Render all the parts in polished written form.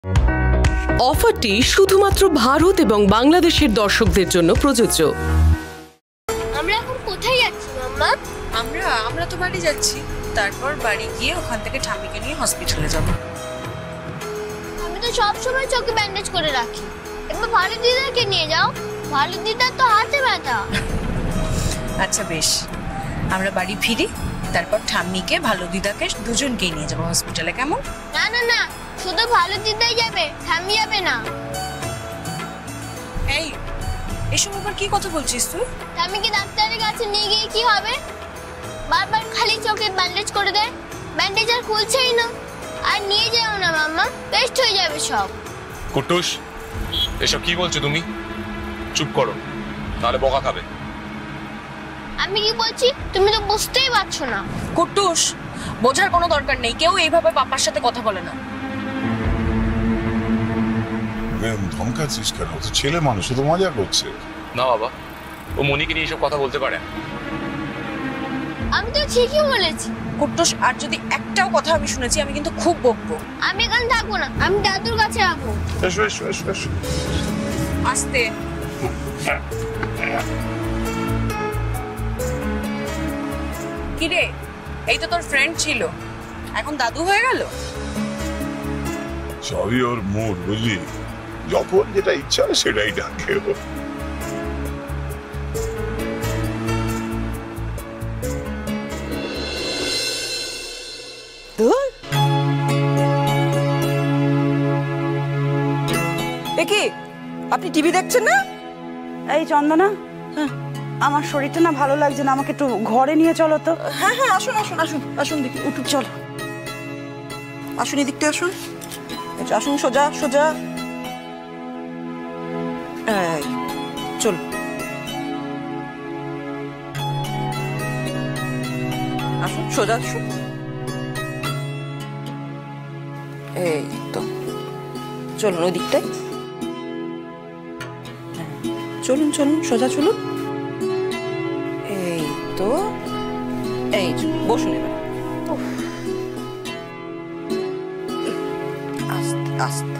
অফারটি শুধুমাত্র ভারত এবং বাংলাদেশের দর্শকদের জন্য প্রযোজ্য। আমরা এখন কোথায় যাচ্ছি মাম্মা? আমরা তো বাড়ি যাচ্ছি, তারপর বাড়ি গিয়ে ওখান থেকে ঠাম্মিকে নিয়ে হসপিটালে যাব। আমি তো সব সময় চোখে ব্যান্ডেজ করে রাখি, একবার ভালো দিদাকে নিয়ে যাও। ভালো দিদার তো হাতে ব্যথা। আচ্ছা বেশ, আমরা বাড়ি ফিরি, তারপর ঠাম্মিকে ভালো দিদাকে দুজনকেই নিয়ে যাবো হসপিটালে, কেমন? না না না, শুধু ভালো দিদাই যাবে, ঠাম্মি যাবে না। এই এসব আবার কি কথা বলছিস তুই? ঠাম্মিকে ডাক্তারের কাছে নিয়ে গিয়ে কি হবে? বারবার খালি চোখে ব্যান্ডেজ করে দেয়, ব্যান্ডেজ আর খুলছেই না। আর নিয়ে যাও না মাম্মা, পেস্ট হয়ে যাবে সব। কুট্টুস, এসব কি বলছো তুমি? চুপ করো, নাহলে বকা খাবে। আমি কি বলছি তুমি তো বুঝতেই পারছো না। কুট্টুস, বোঝার কোনো দরকার নেই, কেউ এইভাবে পাপার সাথে কথা বলে না। ধমকাচ্ছিস কেন? তো ছেলে মানুষ, তো মজা করছে। না বাবা, ও মনিকে নিয়ে এসব কথা বলতে পারে। আমি তো ঠিকই বলেছি। কুট্টুস, আর যদি একটাও কথা আমি শুনেছি আমি কিন্তু খুব বকবো। আমি এখানে থাকবো না, আমি দাদুর কাছে যাবো। এসো এসো এসো এসো। আস্তে। কিরে, এই তো তোর ফ্রেন্ড ছিল, এখন দাদু হয়ে গেল? সবই ওর মুড, বুঝলি? যখন যেটা ইচ্ছা সেটাই ডাকে ও। কি আপনি টিভি দেখছেন না? এই চন্দনা, আমার শরীরটা না ভালো লাগছে না, আমাকে একটু ঘরে নিয়ে চলো তো। হ্যাঁ হ্যাঁ, আসুন আসুন আসুন আসুন, দেখি উঠুন, চলো আসুন, এদিকটা আসুন, আসুন, সোজা সোজা, এই চল। আসুন, সোজা আসুন, এই তো চলুন ওই দিকটায়, চলুন চলুন, সোজা চলুন, এই তো, এই বসুন এবার, আস্তে আস্তে,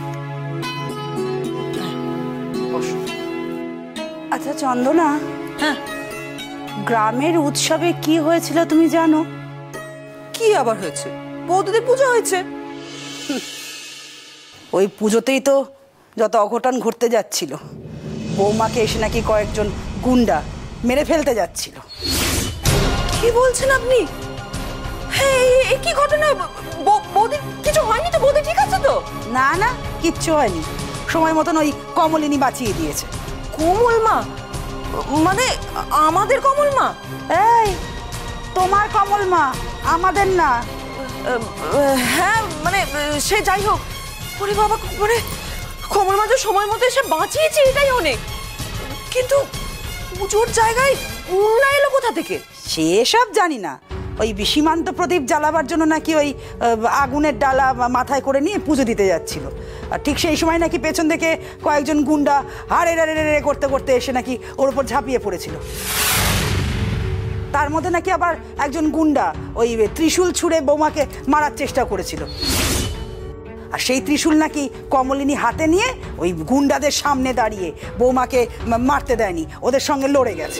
বসুন। আচ্ছা চন্দনা, হ্যাঁ, গ্রামের উৎসবে কি হয়েছিল তুমি জানো? কি আবার হয়েছে? বৌদিদের পুজো হয়েছে। ওই পুজোতেই তো যত অঘটন ঘটতে যাচ্ছিল। বৌমাকে এসে নাকি কয়েকজন গুন্ডা মেরে ফেলতে যাচ্ছিল। কি বলছেন আপনি? হ্যাঁ, এই কি ঘটনা? বৌদি কিছু হয়নি তো? বৌদি ঠিক আছে তো? না না, কিচ্ছু হয়নি, সময় মতন ওই কমলিনী বাঁচিয়ে দিয়েছে। কমল মা? মানে আমাদের কমল মা? এই, তোমার কমল মা, আমাদের না। হ্যাঁ মানে সে যাই হোক, ওরে বাবা, মানে কমল মা যে সময় মতো এসে বাঁচিয়েছে এটাই অনেক, কিন্তু পুজোর জায়গায় গুন্ডা এলো কোথা থেকে? সেসব জানি না, ওই সীমান্ত প্রদীপ জ্বালাবার জন্য নাকি ওই আগুনের ডালা মাথায় করে নিয়ে পুজো দিতে যাচ্ছিল। আর ঠিক সেই সময় নাকি পেছন থেকে কয়েকজন গুন্ডা হারে রে করতে করতে এসে নাকি ওর উপর ঝাঁপিয়ে পড়েছিল। তার মধ্যে নাকি আবার একজন গুন্ডা ওই ত্রিশূল ছুঁড়ে বৌমাকে মারার চেষ্টা করেছিল। আর সেই ত্রিশূল নাকি কমলিনী হাতে নিয়ে ওই গুন্ডাদের সামনে দাঁড়িয়ে বৌমাকে মারতে দেয়নি, ওদের সঙ্গে লড়ে গেছে।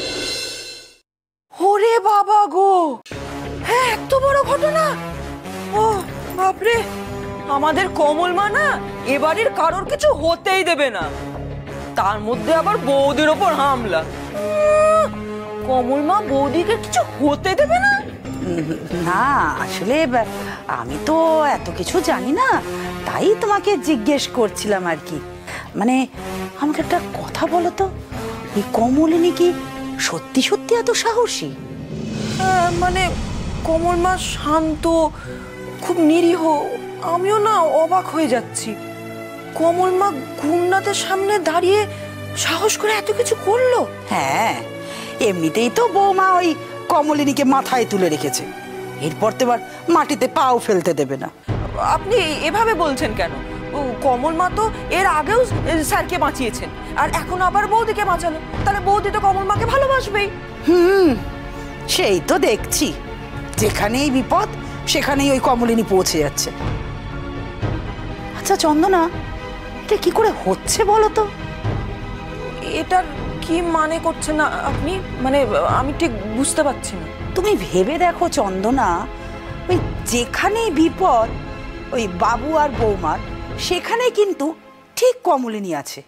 ওরে বাবা গো, হ্যাঁ এত বড় ঘটনা! ও বাপরে, আমাদের কমল মা না এবারের কারোর কিছু হতেই দেবে না, তার মধ্যে আবার বৌদির ওপর হামলা। কমল মা বৌদিকে কিছু হতে দেবে না? না, আসলে আমি তো এত কিছু জানি না, তাই তোমাকে জিজ্ঞেস করছিলাম আর কি। মানে আমাকে একটা কথা বলো তো, এই কমলিনী কি সত্যি সত্যি এত সাহসী? মানে কমল মা শান্ত, খুব নিরীহ, আমিও না অবাক হয়ে যাচ্ছি। কমল মা গুন্ডাদের সামনে দাঁড়িয়ে সাহস করে এত কিছু করলো? হ্যাঁ, এমনিতেই তো বৌমা ওই কমলিনীকে মাথায় তুলে রেখেছে, এরপর তো এবার মাটিতে পাও ফেলতে দেবে না। আপনি এভাবে বলছেন কেন? কমল মা তো এর আগেও স্যারকে বাঁচিয়েছেন, আর এখন আবার বৌদিকে বাঁচালো, তাহলে বৌদি তো কমল মাকে ভালোবাসবেই। সেই তো দেখছি, যেখানেই বিপদ সেখানেই ওই কমলিনী পৌঁছে যাচ্ছে। আচ্ছা চন্দনা, এটা কি করে হচ্ছে বলো তো? এটার কি মানে করছেন না আপনি? মানে আমি ঠিক বুঝতে পারছি না। তুমি ভেবে দেখো চন্দনা, ওই যেখানেই বিপদ ওই বাবু আর বৌমার, সেখানে কিন্তু ঠিক কমলিনী আছে।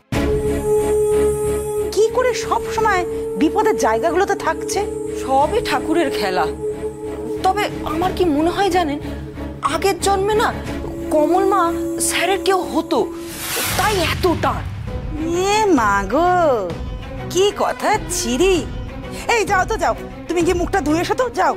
কি করে সব সময় বিপদের জায়গাগুলোতে থাকছে? সবই ঠাকুরের খেলা। তবে আমার কি মনে হয় জানেন, আগের জন্মে না কমল মা স্যারের কেউ হতো, তাই এত টান। এ মা গো, কি কথা ছিরি! এই যাও তো যাও, তুমি গিয়ে মুখটা ধুয়ে এসো তো, যাও।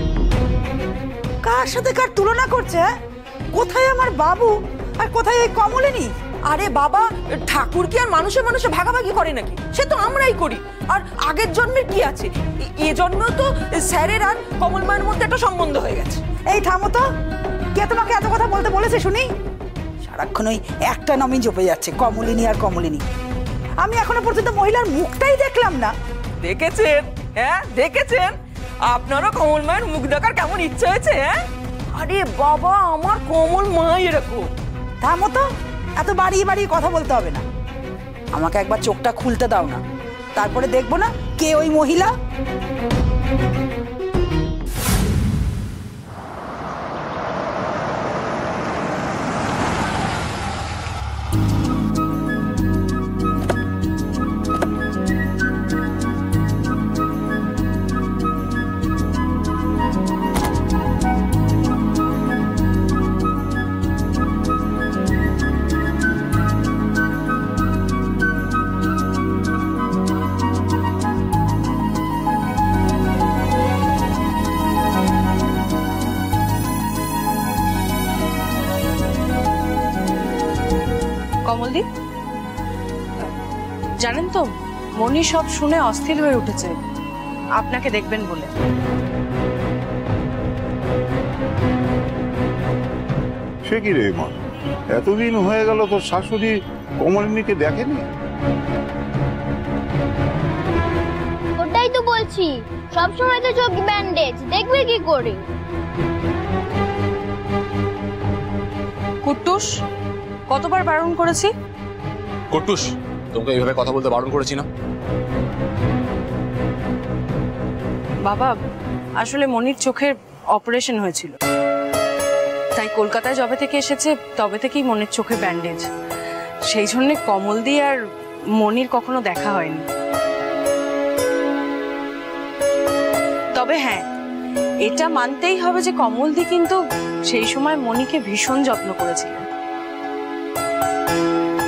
কার সাথে কার তুলনা করছে? কোথায় আমার বাবু আর কোথায় ওই কমলিনী? আরে বাবা, ঠাকুর কি আর মানুষে মানুষে ভাগাভাগি করে নাকি? সে তো আমরাই করি। আর আগের জন্মের কি আছে, এ জন্মেও তো স্যারের আর কমল মায়ের মধ্যে একটা সম্বন্ধ হয়ে গেছে। এই থামো তো, কে তোমাকে এত কথা বলতে বলেছে শুনি? সারাক্ষণ ওই একটা নামই জপে যাচ্ছে, কমলিনী আর কমলিনী। আমি এখনো পর্যন্ত মহিলার মুখটাই দেখলাম না। দেখেছেন? হ্যাঁ দেখেছেন? আপনারও কমল মায়ের মুখ দেখার কেমন ইচ্ছা হয়েছে? হ্যাঁ, আরে বাবা, আমার কমল মা এরকম। থামো তো, এত বাড়িয়ে বাড়িয়ে কথা বলতে হবে না। আমাকে একবার চোখটা খুলতে দাও না, তারপরে দেখবো না কে ওই মহিলা। কমলদি, জানেন তো মনি সব শুনে অস্থির হয়ে উঠেছে আপনাকে দেখবেন বলে। সে কি রে মা, এতদিন হয়ে গেল তোর শাশুড়ি কমলিনীকে দেখেনি? ওটাই তো বলছি, সবসময় তো চোখ ব্যান্ডেজ, দেখবে কি করে? কুট্টুস, কতবার বারণ করেছি? কুট্টুস, তোমাকে এইভাবে কথা বলতে বারণ করেছি না? বাবা, আসলে মনির চোখের অপারেশন হয়েছিল, তাই কলকাতায় যবে থেকে এসেছে তবে থেকেই মনির চোখে ব্যান্ডেজ। সেই জন্য কমলদি আর মনির কখনো দেখা হয়নি। তবে হ্যাঁ, এটা মানতেই হবে যে কমলদি কিন্তু সেই সময় মনিকে ভীষণ যত্ন করেছিলেন।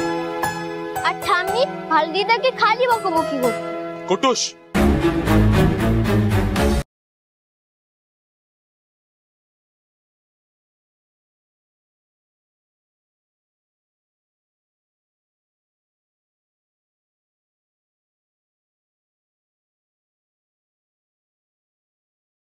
আর ঠাম্মি ভালদিদাকে খালি বকাবকি করতো। কুট্টুস,